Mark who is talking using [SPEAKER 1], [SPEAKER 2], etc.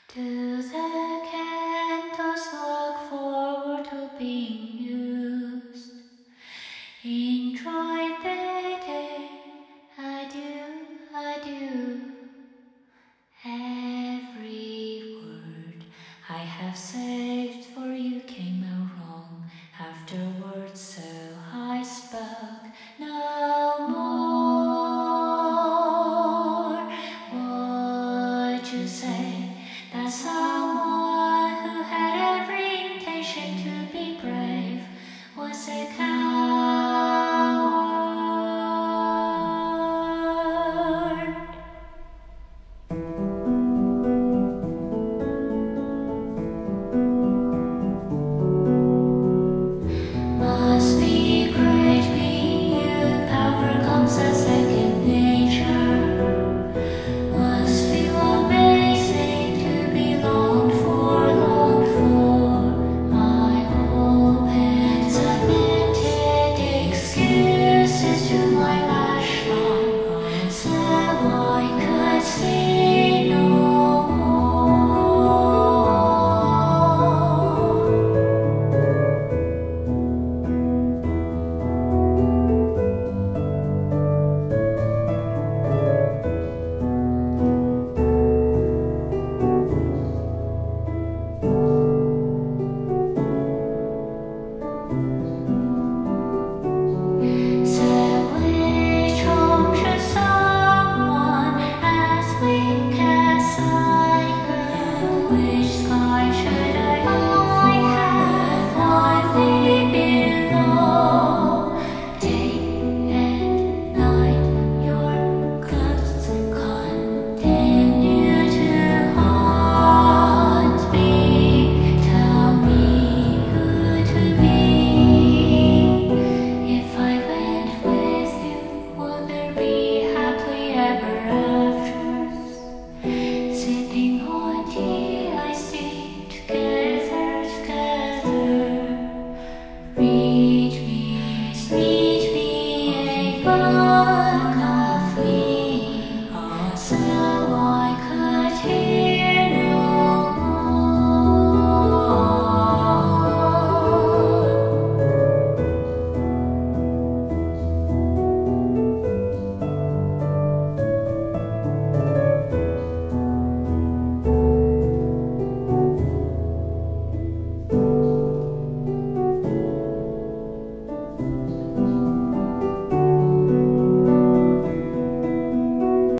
[SPEAKER 1] Do the candles look forward to being used? Enjoy the day, I do. Every word I have saved for you came out wrong. Afterwards, so I spoke no more. Would you say that someone who had every intention to be brave was a coward?